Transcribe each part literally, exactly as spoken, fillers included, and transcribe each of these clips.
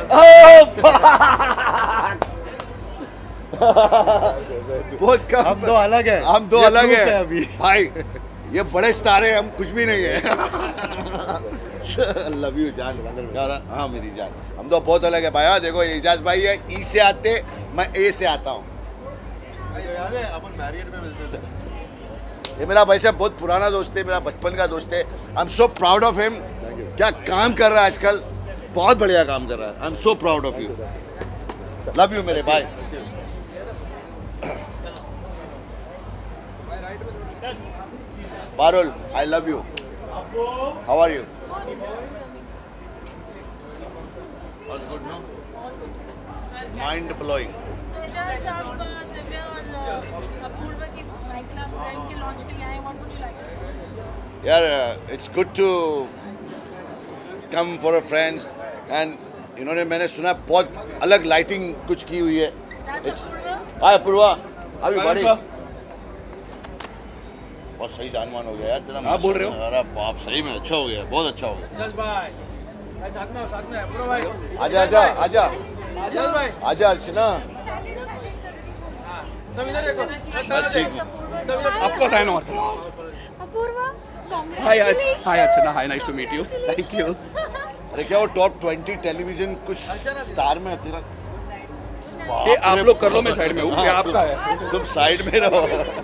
बहुत कम। हम दो अलग है, हम दो अलग है अभी भाई। ये बड़े स्टार है, हम कुछ भी नहीं है। लव यू जान। हाँ मेरी जान, हम तो बहुत अलग है भाई। देखो एजाज भाई है ई से आते, मैं ए से आता हूँ। याद है अपन मैरियट में मिलते थे। ये मेरा भाई साहब बहुत पुराना दोस्त है, मेरा बचपन का दोस्त है। I am so proud of him. क्या काम कर रहा है आजकल, बहुत बढ़िया काम कर रहा है। I am so proud of you. Love you मेरे भाई। Parul, I love you. How are you? All good, no? Mind blowing. Yeah, uh, it's good to come for a friends and इन्होंने मैंने सुना बहुत अलग लाइटिंग कुछ की हुई है। हाय अपूर्वा, अभी बड़ी बहुत सही जानमान हो गया यार तेरा। आप बोल रहे हो? अरे बाप, सही में अच्छा हो गया, बहुत अच्छा हो गया। साथ में साथ में पूरा भाई। आजा आजा आजा आजा भाई, आजा अर्चना। सब इधर देखो। सब ठीक है। Of course I know Archana. Apurva, hi hi Archana, hi, nice to meet you. Thank you. अरे क्या वो टॉप ट्वेंटी टेलीविजन कुछ स्टार में है तेरा? ये आप लोग कर लो, मैं साइड में हूँ। हाँ, ये आपका है। तुम साइड में रहो।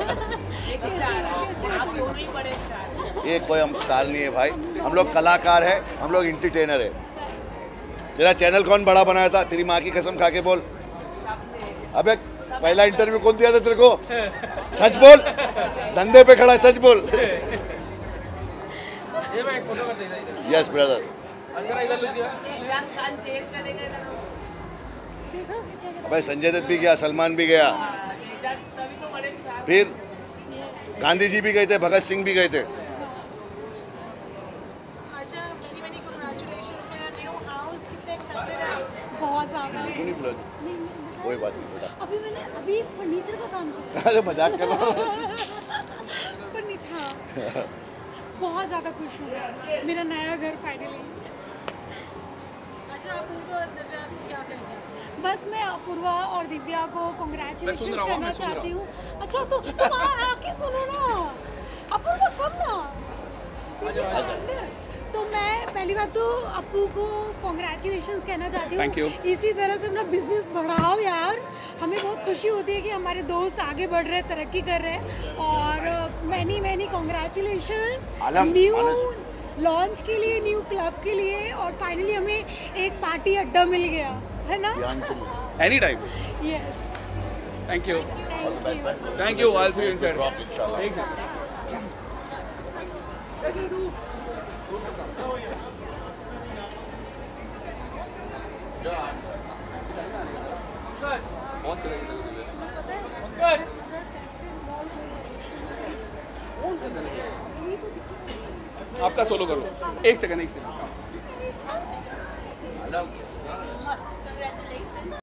ये कोई हम स्टार नहीं है भाई, हम लोग कलाकार है, हम लोग एंटरटेनर है। तेरा चैनल कौन बड़ा बनाया था? तेरी माँ की कसम खा के बोल। अबे पहला इंटरव्यू कौन दिया था तेरे को? सच बोल, धंधे पे खड़ा है, सच बोल। Yes brother. अबे संजय दत्त भी गया, सलमान भी गया, फिर गांधी जी भी गए थे, भगत सिंह भी गए थे। बहुत ज़्यादा। कोई बात नहीं बेटा। अभी मैंने अभी फर्नीचर का काम शुरू अरे मजाक कर रहा हूँ। फर्नीचर, हाँ। बहुत ज़्यादा खुश हूँ, मेरा नया घर फाइनली। अच्छा, अपूर्वा और दिव्या क्या कहेंगे? बस मैं अपूर्वा और दिव्या को कांग्रेचुलेशन करना चाहती हूँ। अच्छा तो तुम आके सुनो ना, अपूर्वा कब ना। तो मैं पहली बात तो अप्पू को कांग्रेचुलेशंस कहना चाहती हूँ। इसी तरह से अपना बिजनेस बढ़ाओ यार, हमें बहुत खुशी होती है कि हमारे दोस्त आगे बढ़ रहे हैं, तरक्की कर रहे हैं। और many many congratulations new launch के लिए, न्यू क्लब के लिए। और फाइनली हमें एक पार्टी अड्डा मिल गया है ना। Any time. Yes, thank you thank you. I will see you inside. बहुत चलेगी। आपका सोलो करो। एक सेकंड एक सेकंड।